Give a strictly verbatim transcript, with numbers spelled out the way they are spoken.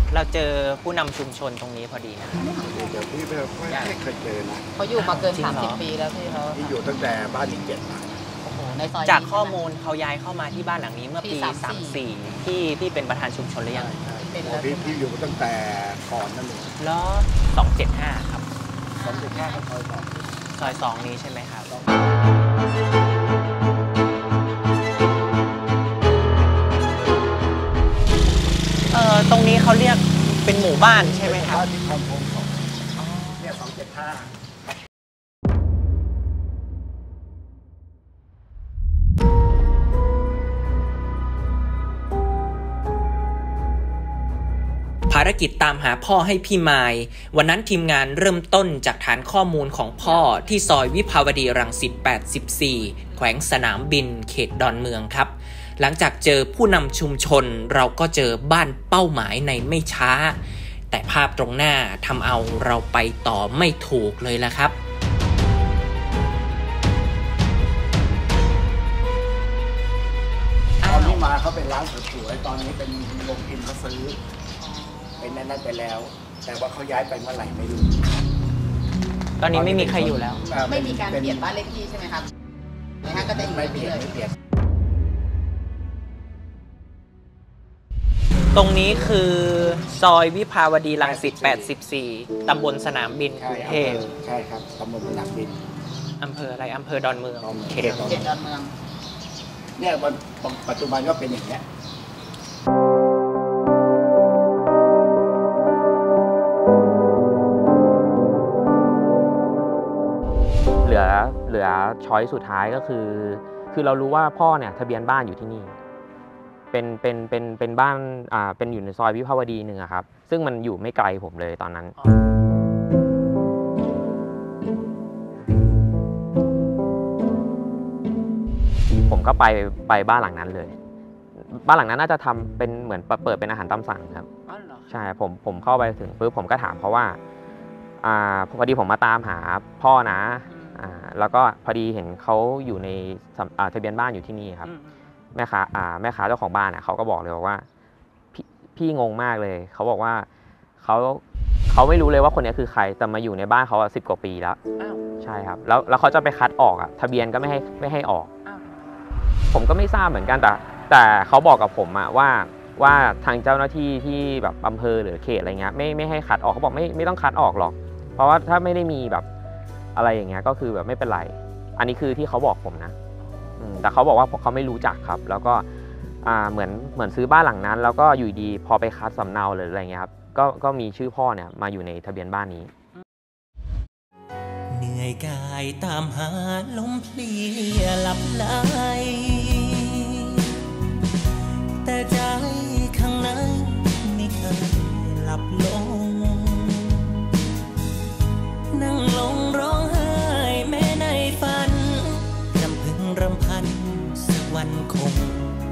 เราเจอผู้นำชุมชนตรงนี้พอดีนะเดี๋ยวพี่ไม่เคยเจอนะเขาอยู่มาเกินสามสิบปีแล้วพี่เขาที่อยู่ตั้งแต่บ้านที่เจ็ดในซอยจากข้อมูลเขาย้ายเข้ามาที่บ้านหลังนี้เมื่อปีสามสี่ที่ที่เป็นประธานชุมชนหรือยังพี่พี่อยู่ตั้งแต่ก่อนนั่นเลยแล้วสองเจ็ดห้าครับสองเจ็ดห้าซอยสองซอยสองนี้ใช่ไหมครับเอ่อตรงนี้เขาเรียกเป็นหมู่บ้านใช่ไหมครับบ้านที่คลองโพงสองเนี่ยสองเจ็ดห้าภารกิจตามหาพ่อให้พี่มายวันนั้นทีมงานเริ่มต้นจากฐานข้อมูลของพ่อที่ซอยวิภาวดีรังสิตแปดสิบสี่แขวงสนามบินเขตดอนเมืองครับหลังจากเจอผู้นำชุมชนเราก็เจอบ้านเป้าหมายในไม่ช้าแต่ภาพตรงหน้าทำเอาเราไปต่อไม่ถูกเลยละครับตอนนี้มาเขาเป็นร้านสวยๆตอนนี้เป็นโรงพิมพ์เขาซื้อเป็นนั่นไปแล้วแต่ว่าเขาย้ายไปเมื่อไหร่ไม่รู้ตอนนี้ไม่มีใครอยู่แล้วไม่มีการเปลี่ยนบ้านเลขที่ใช่ไหมครับนะฮะก็จะอยู่ไม่เปลี่ยนไม่เปลี่ยนตรงนี้คือซอยวิภาวดีรังสิตแปดสิบสี่ตำบลสนามบินกรุงเทพใช่ครับตำบลสนามบินอำเภออะไรอำเภอดอนเมืองเขตดอนเมืองเนี่ยปัจจุบันก็เป็นอย่างเงี้ยเหลือเหลือช้อยสุดท้ายก็คือคือเรารู้ว่าพ่อเนี่ยทะเบียนบ้านอยู่ที่นี่เป็นเป็นเป็นเป็นบ้านอ่าเป็นอยู่ในซอยวิภาวดีหนึ่งครับซึ่งมันอยู่ไม่ไกลผมเลยตอนนั้นผมก็ไปไปบ้านหลังนั้นเลยบ้านหลังนั้นน่าจะทำเป็นเหมือนเปิดเป็นอาหารตามสั่งครับใช่ผมผมเข้าไปถึงปุ๊บผมก็ถามเขาว่าอ่าพอดีผมมาตามหาพ่อนะอ่าแล้วก็พอดีเห็นเขาอยู่ในทะเบียนบ้านอยู่ที่นี่ครับแม่ค้าอ่าแม่ค้าเจ้าของบ้านอ่ะเขาก็บอกเลยว่าพี่พี่งงมากเลยเขาบอกว่าเขาเขาไม่รู้เลยว่าคนนี้คือใครแต่มาอยู่ในบ้านเขาสิบกว่าปีแล้วใช่ครับแล้วแล้วเขาจะไปคัดออกอ่ะทะเบียนก็ไม่ให้ไม่ให้ออกผมก็ไม่ทราบเหมือนกันแต่แต่เขาบอกกับผมอะว่าว่าทางเจ้าหน้าที่ที่แบบอำเภอหรือเขตอะไรเงี้ยไม่ไม่ให้คัดออกเขาบอกไม่ไม่ต้องคัดออกหรอกเพราะว่าถ้าไม่ได้มีแบบอะไรอย่างเงี้ยก็คือแบบไม่เป็นไรอันนี้คือที่เขาบอกผมนะแต่เขาบอกว่าเขาไม่รู้จักครับแล้วก็เหมือนเหมือนซื้อบ้านหลังนั้นแล้วก็อยู่ดีพอไปคัดสำเนาหรืออะไรเงี้ยครับก็ก็มีชื่อพ่อเนี่ยมาอยู่ในทะเบียนบ้านนี้เหนื่อยกายตามหาลมเพลียหลับไหลแต่ใจข้างในไม่เคยหลับลงนั่งลงร้องไห้แม้ในฝันรำพึงรำพันสักวันคง